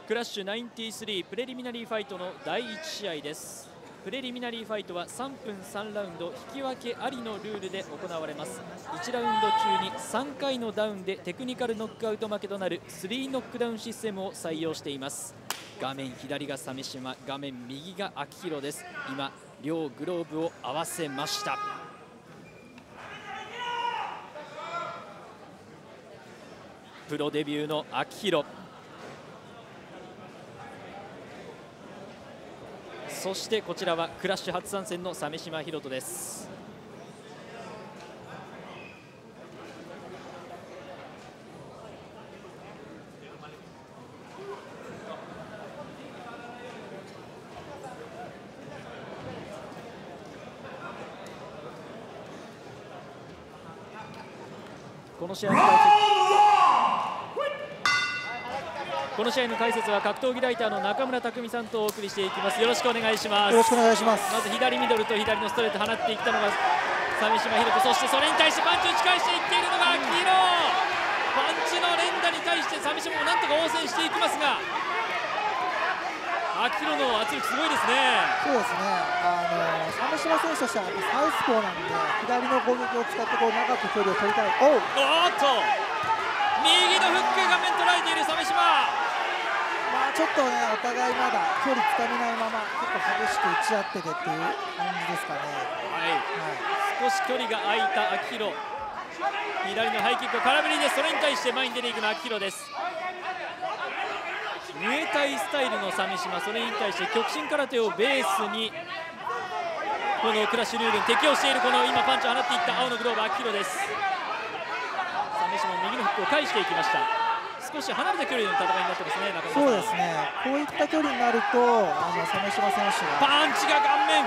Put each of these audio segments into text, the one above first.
クラッシュ93プレリミナリーファイトの第1試合です。プレリミナリーファイトは3分3ラウンド引き分けありのルールで行われます。1ラウンド中に3回のダウンでテクニカルノックアウト負けとなる3ノックダウンシステムを採用しています。画面左が鮫島、画面右が秋広です。今両グローブを合わせました。プロデビューの秋広、そしてこちらはクラッシュ初参戦の鮫島博人です。この試合の解説は格闘技ライターの中村匠さんとお送りしていきます。よろしくお願いします。 よろしくお願いします。 まず左ミドルと左のストレート放っていったのが鮫島博人、そしてそれに対してパンチを打ち返していっているのが秋広。パンチの連打に対して鮫島もなんとか応戦していきますが、秋広の圧力すごいですね。 そうですね、鮫島選手としてはサウスポーなんで左の攻撃を使って長く距離を取りたい。おっと右のフック、画面捉えている鮫島。 ちょっとね、お互いまだ距離つかめないまま結構激しく打ち合っててっていう感じですかね。 少し距離が空いた秋広、左のハイキック空振りで、それに対して前に出ていくのは秋広です。ムエタイスタイルの鮫島、それに対して極真空手をベースにこのクラッシュルールに適用している、この今パンチを放っていった青のグローブ秋広です。鮫島右のフックを返していきました。少し離れた距離の戦いになってますね。中村さん、そうですね、 こういった距離になると鮫島選手がパンチが顔面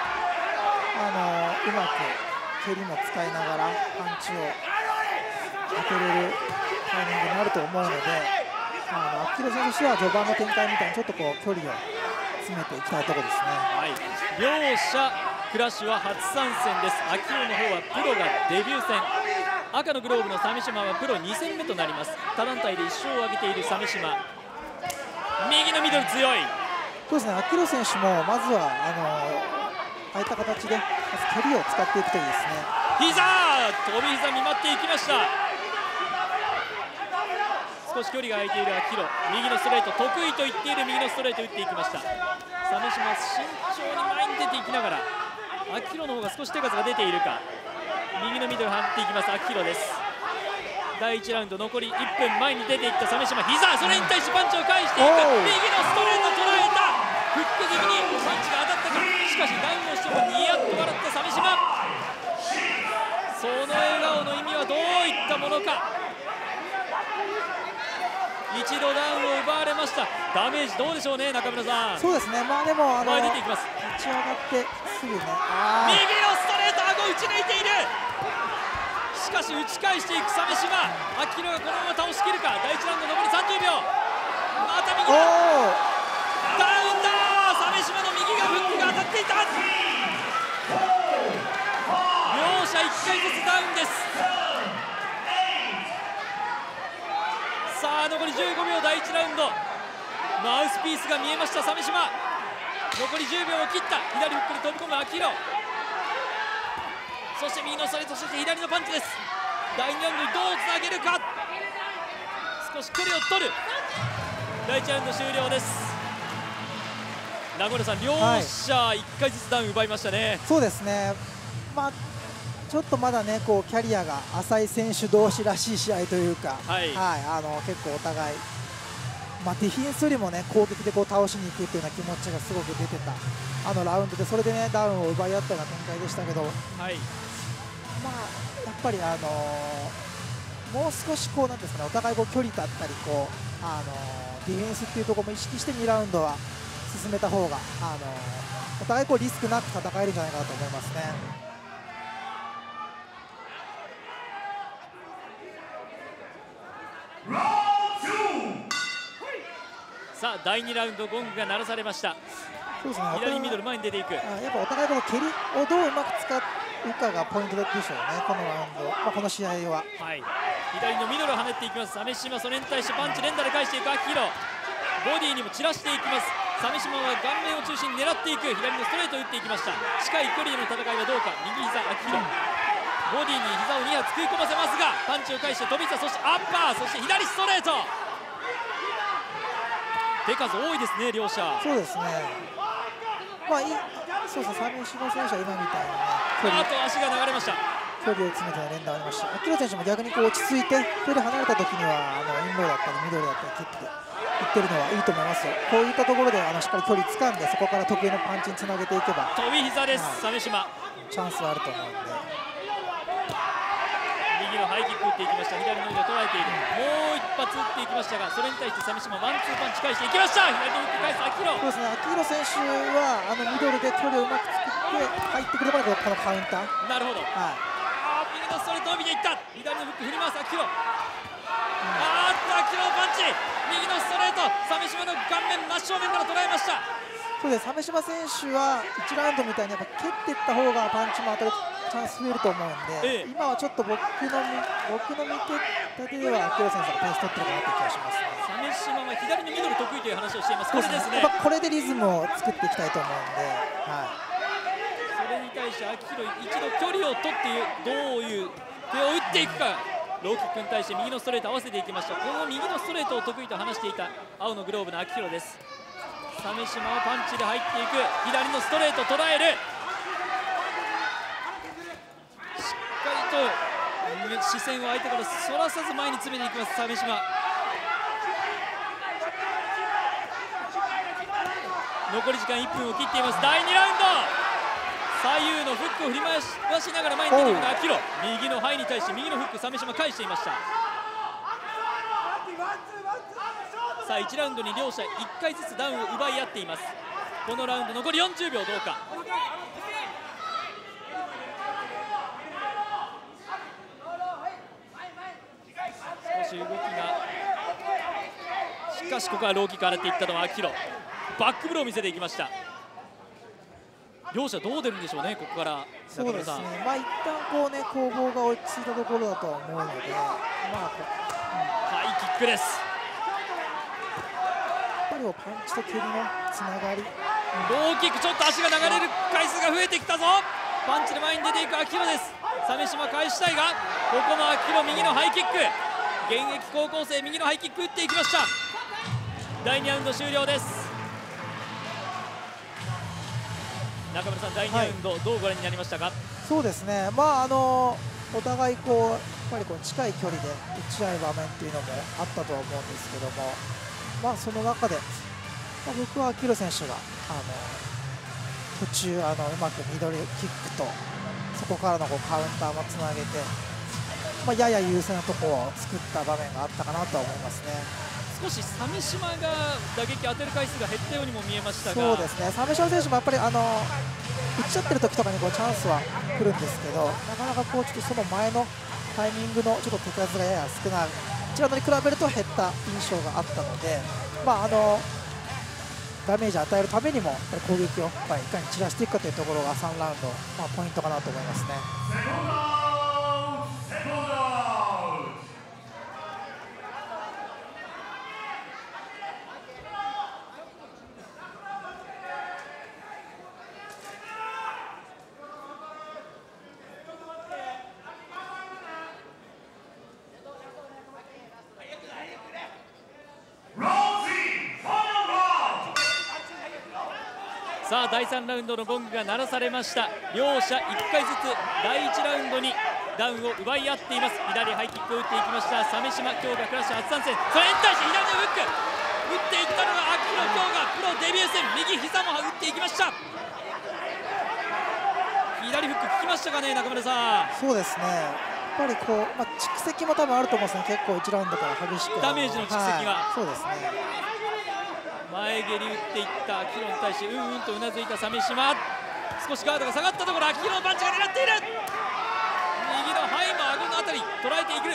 うまく蹴りも使いながらパンチを当てれるタイミングになると思うので、秋広選手としては序盤の展開みたいにちょっとこう距離を詰めていきたいところですね。 両者クラッシュは初参戦です。秋広の方はプロがデビュー戦、赤のグローブの鮫島はプロ2戦目となります。他団体で1勝を挙げている鮫島、右のミドル強い。 そうですね、秋広選手もまずはああいった形で蹴りを使っていくといいですね。 膝、飛び膝見舞っていきました。少し距離が空いている秋広、右のストレート得意と言っている右のストレート打っていきました。鮫島慎重に前に出ていきながら、秋広の方が少し手数が出ているか。右のミドル放っていきます秋広です。第1ラウンド残り1分、前に出ていった鮫島、膝、それに対してパンチを返していく。右のストレート捉えた。フック気味にパンチが当たったか。しかしダウンをしてもニヤッと笑った鮫島。その笑顔の意味はどういったものか。一度ダウンを奪われました。ダメージどうでしょうね、中村さん。 そうですね、でも前に出ていきます。 立ち上がってすぐね、右のストレート、顎打ち抜いている。しかし打ち返していく鮫島、秋広がこのまま倒しきるか。第1ラウンド残り30秒、また右だ。ダウンだ。鮫島の右がフックが当たっていた。両者1回ずつダウンです。さあ残り15秒、第1ラウンド、マウスピースが見えました鮫島。残り10秒を切った。左フックに飛び込む秋広、そして右のストレート、そして左のパンチです。第2ラウンドにどうつなげるか。少し距離を取る。第1ラウンド終了です。名古屋さん、両者1回ずつダウン奪いましたね。 そうですね、ちょっとまだねこうキャリアが浅い選手同士らしい試合というか、結構お互い、ディフェンスよりもね攻撃でこう倒しにいくっていうような気持ちがすごく出てたラウンドで、それでねダウンを奪い合ったような展開でしたけど、やっぱりもう少しこうなんですかね、お互いこう距離だったりこうディフェンスっていうところも意識して2ラウンドは進めた方がお互いこうリスクなく戦えるんじゃないかなと思いますね。 さあ第2ラウンド、ゴングが鳴らされました。 そうですね、 左ミドル前に出ていく。 やっぱお互いこの蹴りをどううまく使うかがポイントでしょうね、このラウンド、この試合は。 左のミドルを跳ねていきます鮫島、それに対してパンチ連打で返していく秋広。 ボディにも散らしていきます。鮫島は顔面を中心に狙っていく。左のストレートを打っていきました。近い距離での戦いはどうか。右膝秋広、ボディに膝を2発食い込ませますが、パンチを返して飛び膝、そしてアッパー、そして左ストレート。手数多いですね、両者。 そうですね。まあそうですね、鮫島選手は今みたいなね、 足が流れました。 距離を詰めての連打ありました。秋広選手も逆にこう落ち着いて距離離れた時にはインローだったりミドルだったりキックでいってるのはいいと思いますよ。こういったところでしっかり距離掴んで、そこから得意のパンチにつなげていけば飛び膝です、鮫島。 チャンスはあると思うんで。 右のハイキック打っていきました。左の腕を捉えている。もう一発打っていきましたが、それに対して鮫島ワンツーパンチ返していきました。左の打って返す秋広。 そうですね、秋広選手はミドルで距離をうまく作って入ってくればこのカウンター。 なるほど。右のストレートを見ていった。左のフック振り回す秋広。秋広パンチ。右のストレート、鮫島の顔面真正面から捉えました。 そうです、鮫島選手は1ラウンドみたいにやっぱ蹴っていった方がパンチも当たるチャンス増えると思うんで、今はちょっと僕の見立てでは秋広選手がペース取ってるかなという気がしますね。 鮫島は左のミドル得意という話をしています。これですね。 これでリズムを作っていきたいと思うんで、 それに対して秋広一度距離を取ってどういう手を打っていくか。ローキックに対して右のストレート合わせていきました。この右のストレートを得意と話していた青のグローブの秋広です。鮫島はパンチで入っていく。左のストレート捉える。しっかりと視線を相手からそらさず前に詰めていきます鮫島。残り時間1分を切っています。第2ラウンド、左右のフックを振り回しながら前に出ていく秋広。右のハイに対して右のフック鮫島返していました。さあ1ラウンドに両者1回ずつダウンを奪い合っています。このラウンド残り40秒どうか。少し動きが、しかしここはローキック洗っていったのは秋広。バックブローを見せていきました。両者どう出るんでしょうね、ここから。 そうですね、一旦こうね攻防が落ち着いたところだとは思うので、 ハイキックです。 パンチと蹴りのつながり。 ローキック、ちょっと足が流れる回数が増えてきたぞ。パンチで前に出ていく秋広です。鮫島返したいが、ここも秋広右のハイキック。現役高校生右のハイキック打っていきました。第2ラウンド終了です。中村さん、第2ラウンド、どうご覧になりましたか。 そうですね、お互いやっぱり近い距離で打ち合う場面っていうのもあったとは思うんですけども、その中で、僕は秋広選手が途中うまくミドルキックとそこからのカウンターもつなげて、やや優勢なところを作った場面があったかなとは思いますね。 少し鮫島が打撃当てる回数が減ったようにも見えましたが。 そうですね、鮫島選手もやっぱり打っちゃってる時とかにチャンスは来るんですけど、なかなかちょっとその前のタイミングのちょっと手数がやや少ない、こちらのに比べると減った印象があったので、ダメージを与えるためにもやっぱり攻撃をいかに散らしていくかというところが3ラウンド、ポイントかなと思いますね。 さあ第3ラウンドのゴングが鳴らされました。両者1回ずつ第1ラウンドにダウンを奪い合っています。左ハイキックを打っていきました鮫島。今日がクラッシュ初参戦。それに対して左のフック打っていったのが秋広。今日がプロデビュー戦。右膝も打っていきました。左フック効きましたかね、中村さん。 そうですね、やっぱり蓄積も多分あると思うんですね。結構1ラウンドから激しくダメージの蓄積が、 そうですね。 前蹴り打っていった秋広に対してうんうんとうなずいた鮫島。少しガードが下がったところ、秋広のパンチが狙っている。右のハイも顎のあたり捉えていく。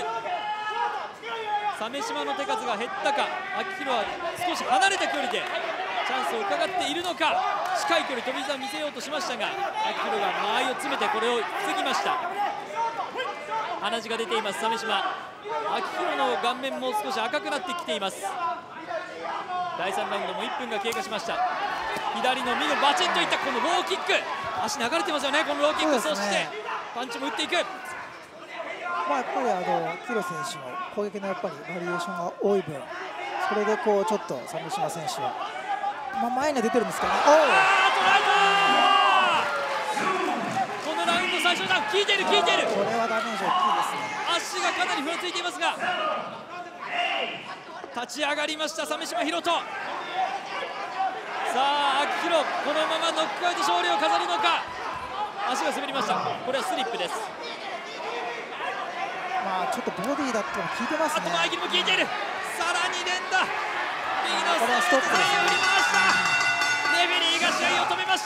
鮫島の手数が減ったか、秋広は少し離れた距離でチャンスを伺っているのか。近い距離飛び膝を見せようとしましたが、秋広が間合いを詰めてこれを防ぎました。鼻血が出ています鮫島。秋広の顔面も少し赤くなってきています。 第3ラウンドも1分が経過しました。左の右のバチンといったこのローキック、足流れてますよね、このローキック。そしてパンチも打っていく。 やっぱりキロ選手の攻撃のやっぱりバリエーションが多い分、それでこうちょっと鮫島選手は、前には出てるんですけどね。 捉えた。このラウンド最初のダウン、効いている効いている。 これはダメージ大きいですね。 足がかなりふらついていますが、立ち上がりました鮫島博人。さあ秋広、このままノックアウト勝利を飾るのか。足が滑りました。これはスリップです。 ちょっとボディだっても効いてますね。 あと前切りも効いている。さらに連打、右のストレートで振り回した。レフェリーが試合を止めました。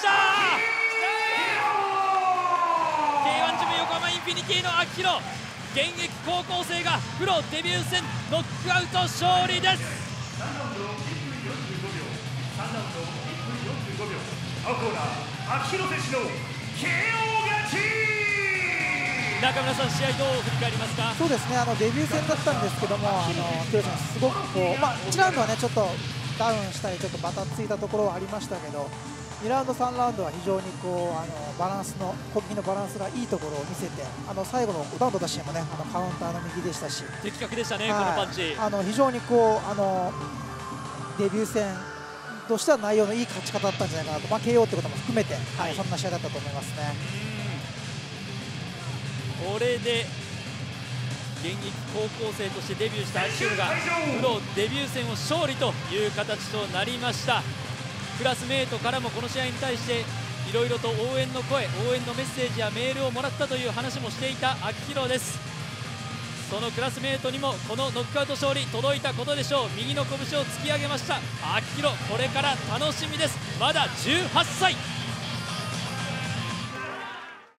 K1 ジム横浜インフィニティの秋広、現役高校生がプロデビュー戦ノックアウト勝利です。 青コーナー秋広選手の KO 勝ち。 中村さん、試合どう振り返りますか。 そうですね、デビュー戦だったんですけども、キロ選手すごくこう、1ラウンドはねちょっとダウンしたりちょっとバタついたところはありましたけど、2ラウンド3ラウンドは非常にこうバランスの攻撃のバランスがいいところを見せて、最後の5ラウンド出しもねカウンターの右でしたし、 的確でしたね、このパンチ。 非常にこうデビュー戦としては内容のいい勝ち方だったんじゃないかなと、KO ってことも含めて、そんな試合だったと思いますね。 これで現役高校生としてデビューした秋広がプロデビュー戦を勝利という形となりました。クラスメートからもこの試合に対していろいろと応援の声、応援のメッセージやメールをもらったという話もしていた秋広です。そのクラスメートにもこのノックアウト勝利届いたことでしょう。右の拳を突き上げました秋広、これから楽しみです。まだ18歳。